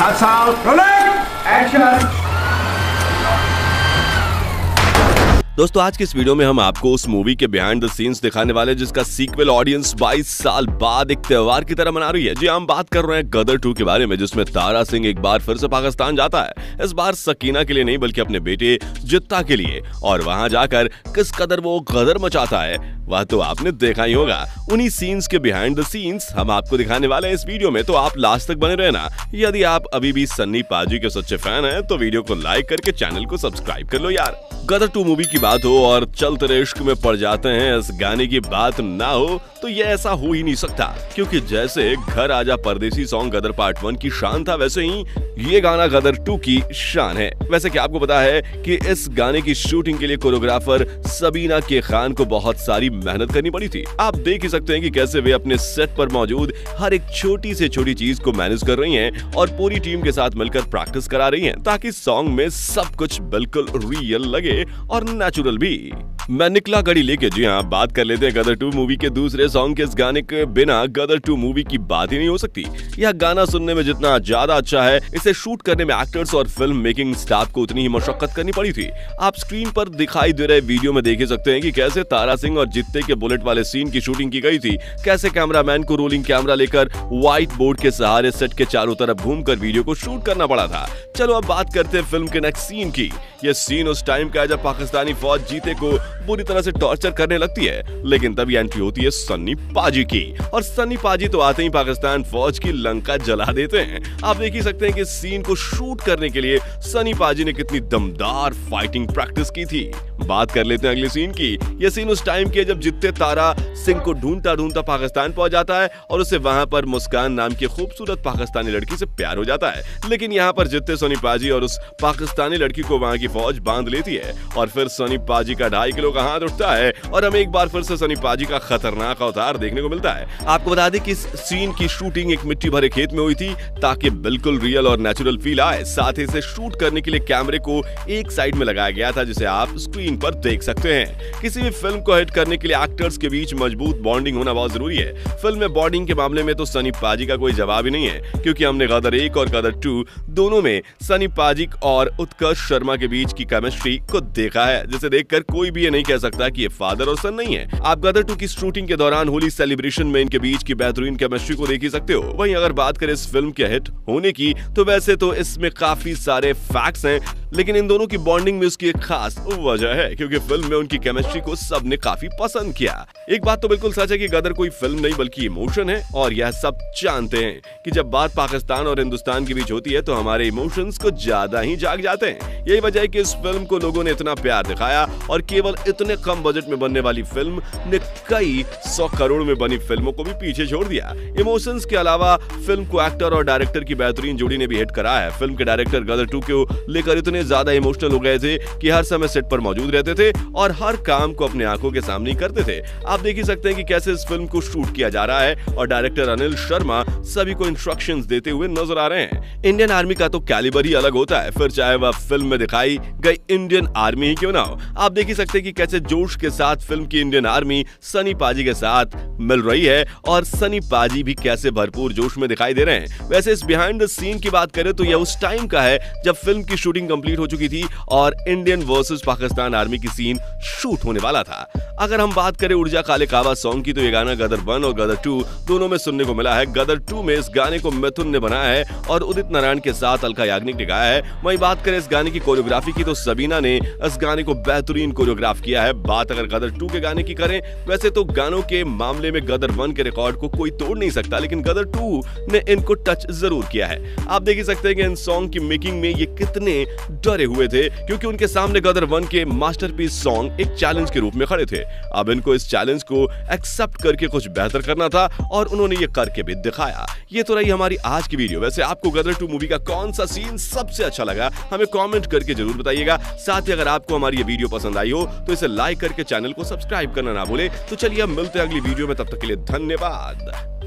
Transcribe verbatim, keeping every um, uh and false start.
That's out. Rolling. Action. दोस्तों आज के इस वीडियो में हम आपको उस मूवी के बिहाइंड द सीन्स दिखाने वाले हैं जिसका सीक्वल ऑडियंस बाईस साल बाद एक त्योहार की तरह मना रही है। जी हम बात कर रहे हैं गदर टू के बारे में, जिसमें तारा सिंह एक बार फिर से पाकिस्तान जाता है। इस बार सकीना के लिए नहीं बल्कि अपने बेटे जित्ता के लिए, और वहां जाकर किस कदर वो गदर मचाता है वह तो आपने देखा ही होगा। उन्हीं सीन्स के बिहाइंड द सीन्स हम आपको दिखाने वाले हैं इस वीडियो में, तो आप लास्ट तक बने रहना। यदि आप अभी भी सन्नी पाजी के सच्चे फैन हैं तो वीडियो को लाइक करके चैनल को सब्सक्राइब कर लो यार। गदर टू मूवी की बात हो और चल तेरे इश्क में पड़ जाते हैं इस गाने की बात ना हो तो ये ऐसा हो ही नहीं सकता, क्योंकि जैसे घर आजा परदेसी सॉन्ग गदर पार्ट वन की शान था, वैसे ही ये गाना गदर टू की शान है। वैसे क्या आपको पता है कि इस गाने की शूटिंग के लिए कोरियोग्राफर सबीना के खान को बहुत सारी मेहनत करनी पड़ी थी। आप देख ही सकते हैं कि कैसे वे अपने सेट पर मौजूद हर एक छोटी से छोटी चीज को मैनेज कर रही हैं और पूरी टीम के साथ मिलकर प्रैक्टिस करा रही हैं ताकि सॉन्ग में सब कुछ बिल्कुल रियल लगे और नेचुरल भी। मैं निकला गड़ी लेके जी हाँ बात कर लेते हैं गदर टू मूवी के दूसरे सॉन्ग के। इस गाने के बिना गदर टू मूवी की बात ही नहीं हो सकती। यह गाना सुनने में जितना ज्यादा अच्छा है, इसे शूट करने में एक्टर्स और फिल्म मेकिंग स्टाफ को उतनी ही मशक्कत करनी पड़ी थी। आप स्क्रीन पर दिखाई दे रहे वीडियो में देख सकते हैं कि कैसे तारा सिंह और जित्ते के बुलेट वाले सीन की शूटिंग की गई थी, कैसे कैमरामैन को रोलिंग कैमरा लेकर व्हाइट बोर्ड के सहारे सेट के चारों तरफ घूमकर वीडियो को शूट करना पड़ा था। चलो अब बात करते हैं फिल्म के नेक्स्ट सीन की। यह सीन उस टाइम का है जब पाकिस्तानी फौज जीते को बुरी तरह से टॉर्चर करने लगती है, लेकिन तभी एंट्री होती है सन्नी पाजी की, और सन्नी पाजी तो आते ही पाकिस्तान फौज की लंका जला देते हैं। आप देख ही सकते हैं कि इस सीन को शूट करने के लिए सन्नी पाजी ने कितनी दमदार फाइटिंग प्रैक्टिस की थी। बात कर लेते हैं अगले सीन की। यह सीन उस टाइम की है जब जित्ते तारा सिंह को ढूंढता ढूंढता पाकिस्तान पहुंच जाता है और उसे वहां पर मुस्कान नाम की खूबसूरत पाकिस्तानी लड़की से प्यार हो जाता है, लेकिन यहाँ पर जित्ते सोनी पाजी और उस पाकिस्तानी लड़की को वहां की फौज बांध लेती है और फिर सोनी पाजी का ढाई किलो का हाथ उठता है और हमें एक बार फिर से सोनी पाजी का खतरनाक अवतार देखने को मिलता है। आपको बता दें कि इस सीन की शूटिंग एक मिट्टी भरे खेत में हुई थी ताकि बिल्कुल रियल और नेचुरल फील आए। साथ ही इसे शूट करने के लिए कैमरे को एक साइड में लगाया गया था, जिसे आप स्क्रीन पर देख सकते हैं। किसी भी फिल्म को हिट करने के लिए एक्टर्स के बीच मजबूत बॉन्डिंग होना बहुत जरूरी है। फिल्म में बॉन्डिंग के मामले में तो सनी पाजी का कोई जवाब ही नहीं है, क्योंकि हमने गदर एक और गदर टू दोनों में सनी पाजी और उत्कर्ष शर्मा के बीच की केमिस्ट्री को देखा है, जिसे देखकर कोई भी ये नहीं कह सकता कि ये फादर और सन नहीं है। आप गदर टू की शूटिंग के दौरान होली सेलिब्रेशन में इनके बीच की बेहतरीन केमिस्ट्री को देख ही सकते हो। वहीं अगर बात करें इस फिल्म के हिट होने की, तो वैसे तो इसमें काफी सारे फैक्ट्स हैं, लेकिन इन दोनों की बॉन्डिंग में उसकी एक खास वजह है, क्योंकि फिल्म में उनकी केमिस्ट्री को सबने काफी पसंद किया। एक बात तो बिल्कुल सच है कि गदर कोई फिल्म नहीं बल्कि इमोशन है, और यह सब जानते हैं कि जब बात पाकिस्तान और हिंदुस्तान के बीच होती है तो हमारे इमोशंस को ज्यादा ही जाग जाते हैं। यही वजह है कि इस फिल्म को लोगों ने इतना प्यार दिखाया, और केवल इतने कम बजट में बनने वाली फिल्म ने कई सौ करोड़ में बनी फिल्मों को भी पीछे छोड़ दिया। इमोशंस के अलावा फिल्म को एक्टर और डायरेक्टर की बेहतरीन जोड़ी ने भी हिट करा है। फिल्म के डायरेक्टर गदर टू को लेकर इतने ज्यादा इमोशनल हो गए थे कि हर समय सेट पर मौजूद रहते थे और हर काम को अपने आंखों के सामने करते थे। आप देख ही सकते हैं कि कैसे इस फिल्म को शूट किया जा रहा है, और डायरेक्टर अनिल शर्मा सभी को इंस्ट्रक्शंस देते हुए नजर आ रहे हैं। इंडियन आर्मी का तो कैलिबर ही अलग होता है, फिर चाहे वह फिल्म में दिखाई गई इंडियन आर्मी ही क्यों ना हो। आप देख ही सकते हैं कि कैसे जोश के साथ फिल्म की इंडियन आर्मी सनी पाजी के साथ मिल रही है, और सनी पाजी भी कैसे भरपूर जोश में दिखाई दे रहे हैं। वैसे इस बिहाइंड द सीन की बात करें तो यह उस टाइम का है जब फिल्म की शूटिंग कंप्लीट हो चुकी थी और इंडियन वर्सेस पाकिस्तान आर्मी की सीन शूट होने वाला था। अगर हम बात करें उर्जा काले काबा सॉन्ग की, तो ये गाना गदर वन और गदर टू दोनों में सुनने को मिला है। गदर टू में इस गाने को मिथुन ने बनाया है और उदित नारायण के साथ अलका याग्निक ने गाया है। वहीं बात करें इस गाने की कोरियोग्राफी की, तो सबीना ने इस गाने को बेहतरीन कोरियोग्राफ किया है। बात अगर गदर टू के गाने की करें, वैसे तो गानों के मामले में गदर वन के रिकॉर्ड को कोई तोड़ नहीं सकता, लेकिन गदर टू ने इनको टच जरूर किया है। आप देख ही सकते हैं कि इन सॉन्ग की मेकिंग में ये कितने डरे हुए थे, क्योंकि उनके सामने गदर वन के मास्टरपीस सॉन्ग एक चैलेंज के रूप में खड़े थे। अब इनको इस चैलेंज को एक्सेप्ट करके कुछ बेहतर करना था, और उन्होंने ये करके भी दिखाया। ये तो रही हमारी आज की वीडियो। वैसे आपको गदर टू मूवी का कौन सा सीन सबसे अच्छा लगा, हमें कमेंट करके जरूर बताइएगा। साथ ही अगर आपको हमारी ये वीडियो पसंद आई हो तो इसे लाइक करके चैनल को सब्सक्राइब करना ना भूले। तो चलिए अब मिलते हैं अगली वीडियो में, तब तक के लिए धन्यवाद।